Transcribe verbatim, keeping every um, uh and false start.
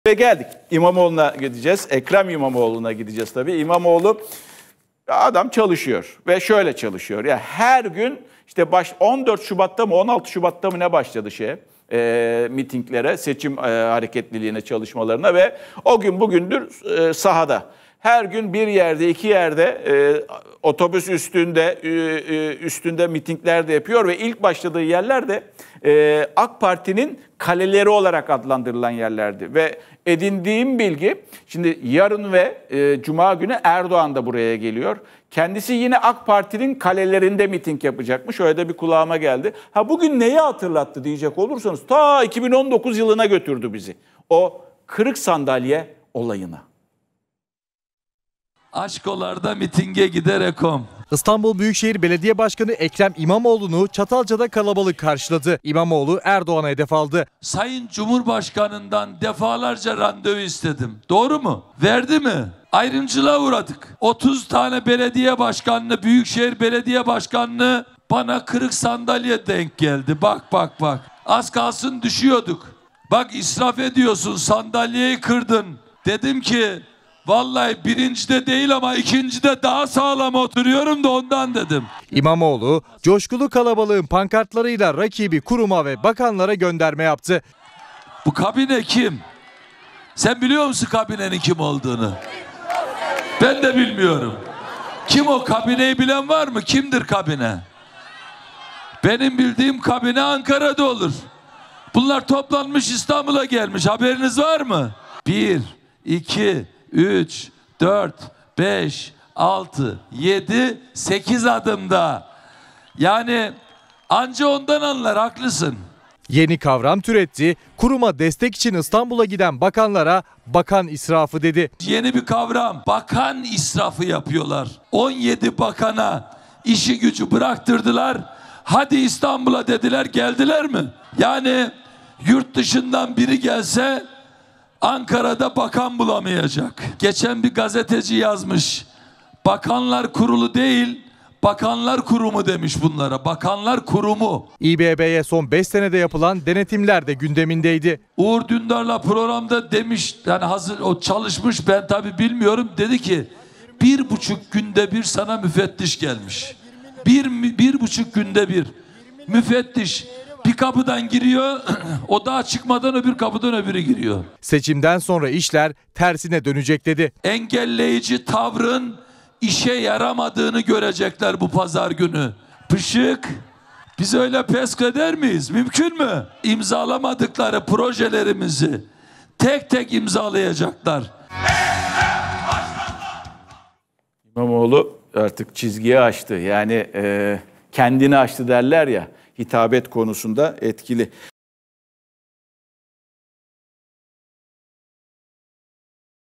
Ve geldik. İmamoğlu'na gideceğiz. Ekrem İmamoğlu'na gideceğiz tabii. İmamoğlu adam çalışıyor ve şöyle çalışıyor. Ya her gün işte baş on dört Şubat'ta mı on altı Şubat'ta mı ne başladı şeye? E, mitinglere, seçim e, hareketliliğine, çalışmalarına ve o gün bugündür e, sahada. Her gün bir yerde, iki yerde e, otobüs üstünde e, e, üstünde mitingler de yapıyor ve ilk başladığı yerler de e, AK Parti'nin kaleleri olarak adlandırılan yerlerdi. Ve edindiğim bilgi, şimdi yarın ve e, Cuma günü Erdoğan da buraya geliyor. Kendisi yine AK Parti'nin kalelerinde miting yapacakmış. Öyle de bir kulağıma geldi. Ha bugün neyi hatırlattı diyecek olursanız ta iki bin on dokuz yılına götürdü bizi. O kırık sandalye olayına. Aşkolarda mitinge giderek om. İstanbul Büyükşehir Belediye Başkanı Ekrem İmamoğlu'nu Çatalca'da kalabalık karşıladı. İmamoğlu Erdoğan'a hedef aldı. Sayın Cumhurbaşkanı'ndan defalarca randevu istedim. Doğru mu? Verdi mi? Ayrımcılığa uğradık. otuz tane belediye başkanlığı, Büyükşehir Belediye Başkanlığı bana kırık sandalye denk geldi. Bak bak bak. Az kalsın düşüyorduk. Bak israf ediyorsun, sandalyeyi kırdın. Dedim ki vallahi birincide değil ama ikincide daha sağlam oturuyorum da ondan dedim. İmamoğlu coşkulu kalabalığın pankartlarıyla rakibi kuruma ve bakanlara gönderme yaptı. Bu kabine kim? Sen biliyor musun kabinenin kim olduğunu? Ben de bilmiyorum. Kim o kabineyi bilen var mı? Kimdir kabine? Benim bildiğim kabine Ankara'da olur. Bunlar toplanmış İstanbul'a gelmiş. Haberiniz var mı? Bir, iki, üç, dört, beş, altı, yedi, sekiz adımda. Yani anca ondan anlar, haklısın. Yeni kavram türetti. Kuruma destek için İstanbul'a giden bakanlara bakan israfı dedi. Yeni bir kavram. Bakan israfı yapıyorlar. on yedi bakana işi gücü bıraktırdılar. Hadi İstanbul'a dediler, geldiler mi? Yani yurt dışından biri gelse Ankara'da bakan bulamayacak. Geçen bir gazeteci yazmış. Bakanlar Kurulu değil, Bakanlar Kurumu demiş bunlara. Bakanlar Kurumu. İBB'ye son beş senede yapılan denetimler de gündemindeydi. Uğur Dündar'la programda demiş, yani hazır o çalışmış, ben tabii bilmiyorum. Dedi ki bir buçuk günde bir sana müfettiş gelmiş. Bir, bir buçuk günde bir müfettiş. Bir kapıdan giriyor, o daha çıkmadan öbür kapıdan öbürü giriyor. Seçimden sonra işler tersine dönecek dedi. Engelleyici tavrın işe yaramadığını görecekler bu pazar günü. Pışık, biz öyle pes eder miyiz? Mümkün mü? İmzalamadıkları projelerimizi tek tek imzalayacaklar. İmamoğlu artık çizgiyi aştı. Yani e, kendini aştı derler ya, hitabet konusunda etkili.